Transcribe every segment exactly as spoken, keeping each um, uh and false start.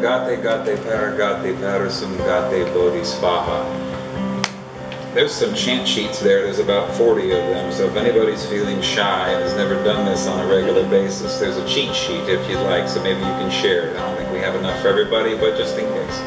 Gate Gate Paragate Parasum Gate Bodhisvaha. There's some chant sheets there. There's about forty of them. So if anybody's feeling shy and has never done this on a regular basis, there's a cheat sheet if you'd like. So maybe you can share it. I don't think we have enough for everybody, but just in case.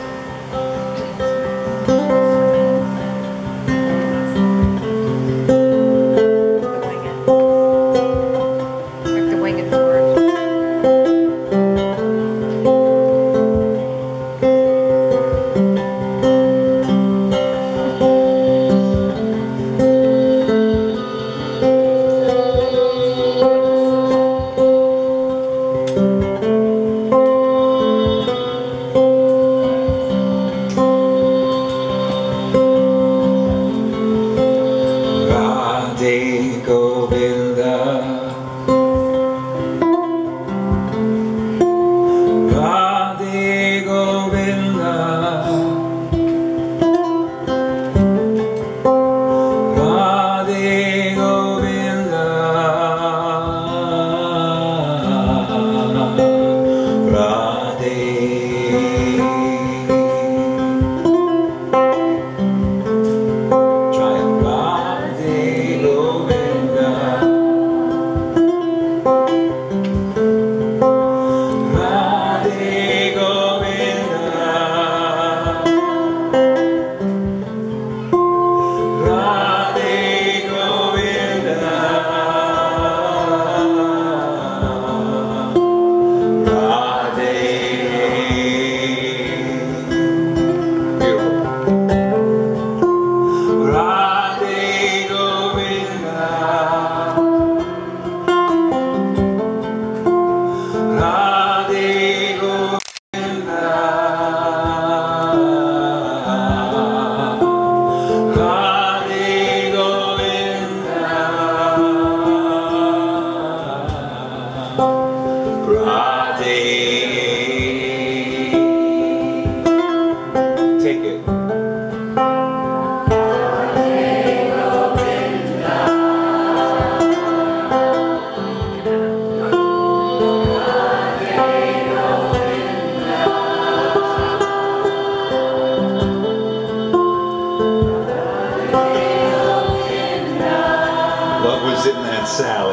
What was in that salad?